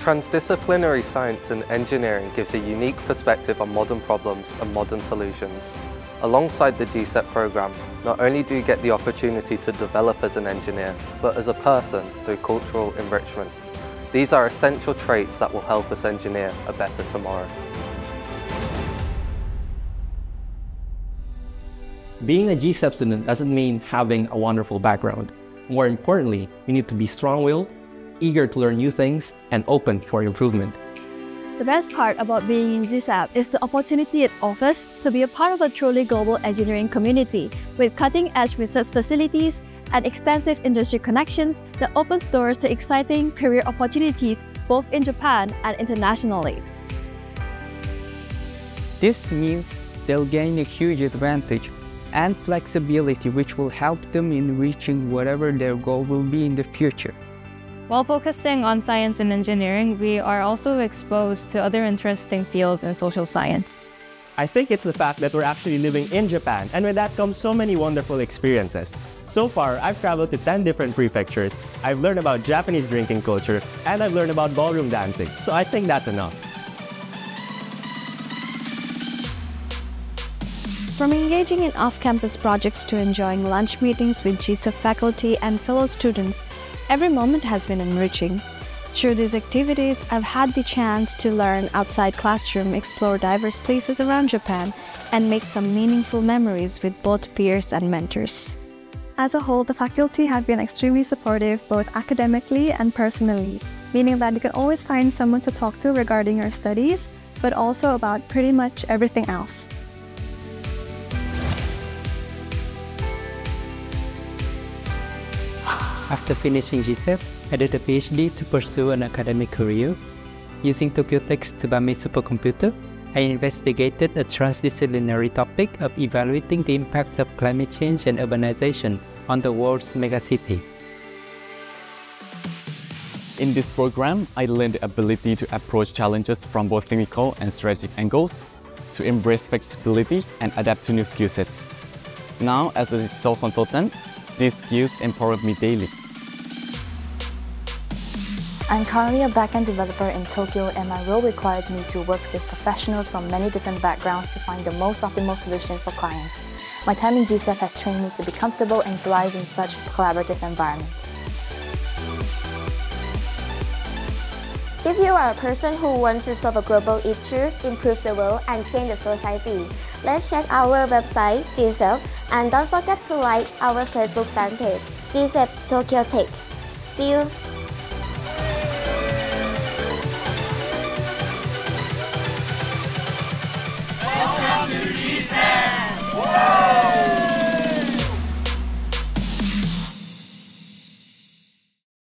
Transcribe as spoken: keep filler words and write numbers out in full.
Transdisciplinary science and engineering gives a unique perspective on modern problems and modern solutions. Alongside the G S E P program, not only do you get the opportunity to develop as an engineer, but as a person through cultural enrichment. These are essential traits that will help us engineer a better tomorrow. Being a G S E P student doesn't mean having a wonderful background. More importantly, you need to be strong-willed, eager to learn new things, and open for improvement. The best part about being in G S E P is the opportunity it offers to be a part of a truly global engineering community with cutting-edge research facilities and extensive industry connections that opens doors to exciting career opportunities both in Japan and internationally. This means they'll gain a huge advantage and flexibility which will help them in reaching whatever their goal will be in the future. While focusing on science and engineering, we are also exposed to other interesting fields in social science. I think it's the fact that we're actually living in Japan, and with that comes so many wonderful experiences. So far, I've traveled to ten different prefectures, I've learned about Japanese drinking culture, and I've learned about ballroom dancing, so I think that's enough. From engaging in off-campus projects to enjoying lunch meetings with G S E P faculty and fellow students, every moment has been enriching. Through these activities, I've had the chance to learn outside classroom, explore diverse places around Japan, and make some meaningful memories with both peers and mentors. As a whole, the faculty have been extremely supportive both academically and personally, meaning that you can always find someone to talk to regarding your studies, but also about pretty much everything else. After finishing G S E P, I did a PhD to pursue an academic career. Using Tokyo Tech's Tsubame supercomputer, I investigated a transdisciplinary topic of evaluating the impact of climate change and urbanization on the world's megacity. In this program, I learned the ability to approach challenges from both technical and strategic angles, to embrace flexibility and adapt to new skill sets. Now, as a digital consultant, these skills empower me daily. I'm currently a backend developer in Tokyo, and my role requires me to work with professionals from many different backgrounds to find the most optimal solution for clients. My time in G S E P has trained me to be comfortable and thrive in such a collaborative environment. If you are a person who wants to solve a global issue, improve the world, and change the society, let's check our website, G S E P, and don't forget to like our Facebook fan page, G S E P Tokyo Tech. See you!